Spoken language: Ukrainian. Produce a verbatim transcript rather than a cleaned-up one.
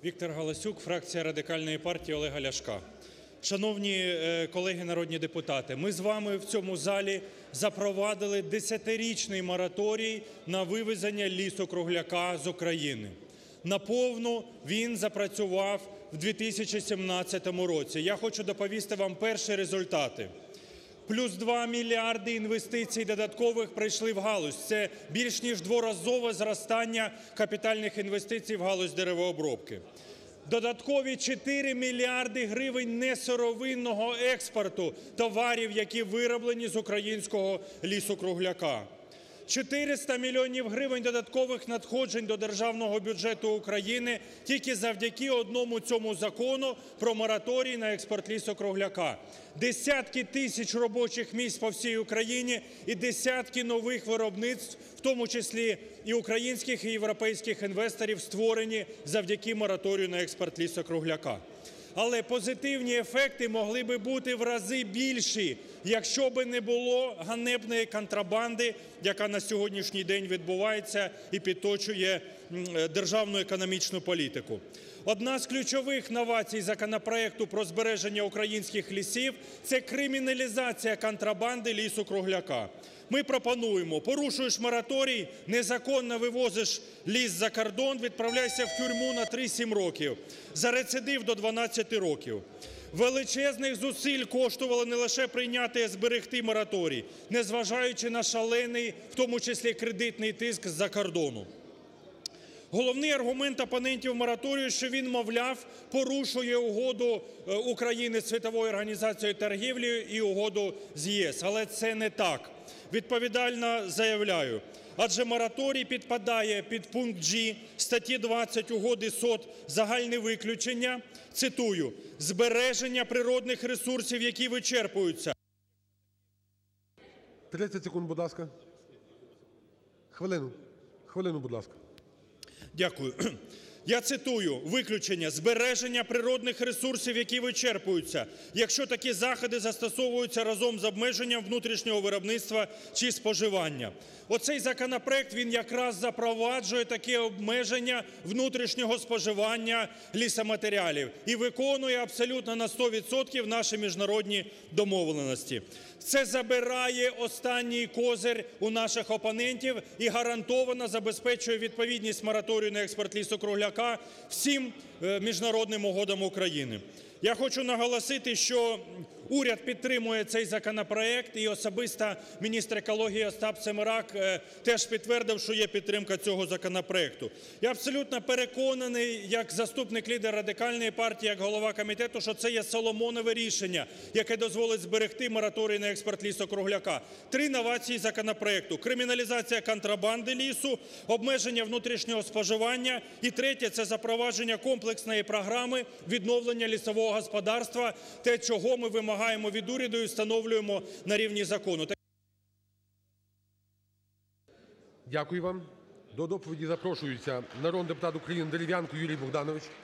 Віктор Галасюк, фракція Радикальної партії Олега Ляшка. Шановні колеги народні депутати, ми з вами в цьому залі запровадили десятирічний мораторій на вивезення лісу-кругляка з України. Наповну він запрацював в дві тисячі сімнадцятому році. Я хочу доповісти вам перші результати. Плюс два мільярди інвестицій додаткових прийшли в галузь. Це більш ніж дворазове зростання капітальних інвестицій в галузь деревообробки. Додаткові чотири мільярди гривень несировинного експорту товарів, які вироблені з українського лісу-кругляка. чотириста мільйонів гривень додаткових надходжень до державного бюджету України тільки завдяки одному цьому закону про мораторій на експорт лісу-кругляка. Десятки тисяч робочих місць по всій Україні і десятки нових виробництв, в тому числі і українських, і європейських інвесторів, створені завдяки мораторію на експорт лісу-кругляка. Але позитивні ефекти могли би бути в рази більші, якщо би не було ганебної контрабанди, яка на сьогоднішній день відбувається і підточує державну економічну політику. Одна з ключових новацій законопроекту про збереження українських лісів – це криміналізація контрабанди лісу-кругляка. Ми пропонуємо: порушуєш мораторій, незаконно вивозиш ліс за кордон – відправляйся в тюрму на три-сім років, за рецидив – до дванадцяти років. Величезних зусиль коштувало не лише прийняти, а зберегти мораторій, незважаючи на шалений, в тому числі кредитний тиск з-за кордону. Головний аргумент опонентів мораторію, що він, мовляв, порушує угоду України з Світовою організацією торгівлі і угоду з ЄС. Але це не так. Відповідально заявляю, адже мораторій підпадає під пункт G статті двадцять Угоди СОТ загальне виключення, цитую: "збереження природних ресурсів, які вичерпуються". тридцять секунд, будь ласка. Хвилину. Хвилину, будь ласка. Дякую. Я цитую виключення: "збереження природних ресурсів, які вичерпуються, якщо такі заходи застосовуються разом з обмеженням внутрішнього виробництва чи споживання". Оцей законопроект, він якраз запроваджує таке обмеження внутрішнього споживання лісоматеріалів і виконує абсолютно на сто відсотків наші міжнародні домовленості. Це забирає останній козир у наших опонентів і гарантовано забезпечує відповідність мораторію на експорт лісу-кругляка всім міжнародним угодам України. Я хочу наголосити, що уряд підтримує цей законопроект, і особисто міністр екології Остап Семерак теж підтвердив, що є підтримка цього законопроекту. Я абсолютно переконаний, як заступник лідера Радикальної партії, як голова комітету, що це є соломонове рішення, яке дозволить зберегти мораторій на експорт лісу-кругляка. Три новації законопроекту: криміналізація контрабанди лісу, обмеження внутрішнього споживання і третє – це запровадження комплексної програми відновлення лісового господарства, те, чого ми вимагаємо від уряду і встановлюємо на рівні закону. Дякую вам. До доповіді запрошується народний депутат України Дерев'янко Юрій Богданович.